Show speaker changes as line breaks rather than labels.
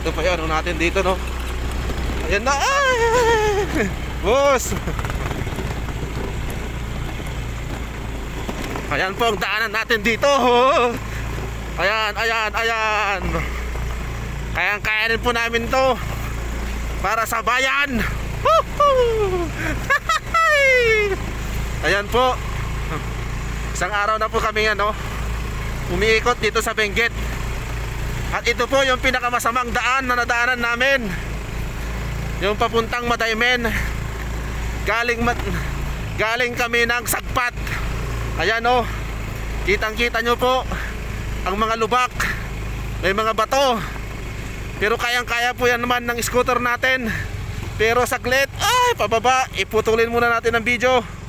Ito pa yan, ano natin dito, no? Ayan na, ay! Boss! Ayan po ang daanan natin dito. Ayan, ayan, ayan. Kaya rin po namin to para sa bayan. Ayan po. Isang araw na po kami umiikot dito sa Benguet. At ito po yung pinakamasamang daan na nadaanan namin, yung papuntang Madaymen. Galing kami ng Sagpat. Ayan kitang kita nyo po ang mga lubak, may mga bato, pero kayang kaya po yan naman ng scooter natin. Pero saglit, ay pababa, iputulin muna natin ang video.